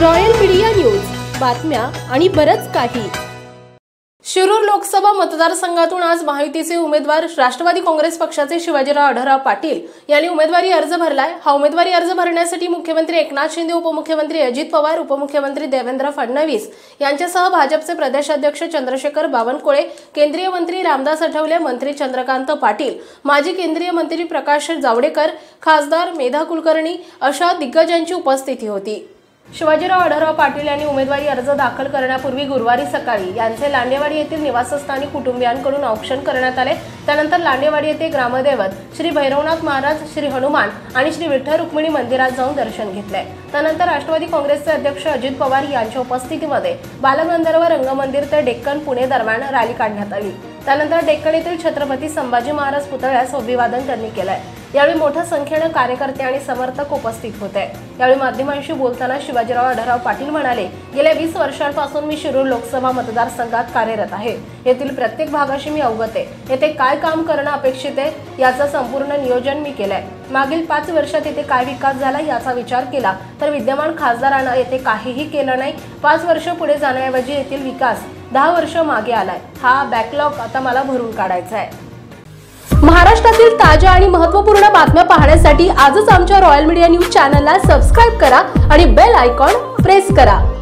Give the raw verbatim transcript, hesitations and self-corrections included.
Royal media news, बातम्या आणि बरच काही। शिरूर लोकसभा मतदारसंघातून आज महायुतीचे उमेदवार राष्ट्रवादी काँग्रेस पक्षाचे शिवाजीराव आढळराव पाटील यांनी उमेदवारी अर्ज भरलाय। हा उमेदवारी अर्ज भरण्यासाठी मुख्यमंत्री एकनाथ शिंदे, उपमुख्यमंत्री अजित पवार, उपमुख्यमंत्री देवेंद्र फडणवीस यांच्यासह भाजपचे प्रदेशाध्यक्ष चंद्रशेखर बावनकुळे, केंद्रीय मंत्री रामदास आठवले, मंत्री चंद्रकांत पाटील, माजी केंद्रीय मंत्री प्रकाश जावडेकर, खासदार मेधा कुलकर्णी अशा दिग्गजांची उपस्थिती होती। शिवाजीराव आढळराव पाटील यांनी उमेदवारी अर्ज दाखल करण्यापूर्वी गुरुवारी सकाळी यांचे लांडेवाडी येथील निवासस्थानी कुटुंबियांकडून औक्षण करण्यात आले। त्यानंतर लांडेवाडी येथे ग्रामदैवत श्री भैरवनाथ महाराज, श्री हनुमान आणि श्री विठ्ठल रुक्मिणी मंदिरात जाऊन दर्शन घेतले। त्यानंतर राष्ट्रवादी काँग्रेसचे अध्यक्ष अजित पवार यांच्या उपस्थितीमध्ये बालगंधर्व रंगमंदिर ते डेक्कन पुणे दरम्यान रॅली काढण्यात आली। त्यानंतर डेक्कन येथील छत्रपती संभाजी महाराज पुतळ्यास अभिवादन त्यांनी केले। यावेळी मोठ्या संख्येने कार्यकर्ते आणि समर्थक उपस्थित होते। यावेळी माध्यमांशी बोलताना शिवाजीराव आढळराव पाटील म्हणाले, गेल्या वीस वर्षांपासून मी शिरूर लोकसभा मतदारसंघात कार्यरत आहे। येथील प्रत्येक भागाशी मी अवगत आहे। येथे काय काम करणं अपेक्षित आहे याचं संपूर्ण नियोजन मी केलंय। मागील पाच वर्षात येथे काय विकास झाला याचा विचार केला तर विद्यमान खासदारांना येथे काहीही केलं नाही। पाच वर्ष पुढे जाण्याऐवजी येथील विकास दहा वर्ष मागे आलाय। हा बॅकलॉग आता मला भरून काढायचा आहे। महाराष्ट्रातील ताज्या आणि महत्त्वपूर्ण बातम्या पाहण्यासाठी आजच आमच्या रॉयल मीडिया न्यूज चॅनलला सबस्क्राइब करा आणि बेल आयकॉन प्रेस करा।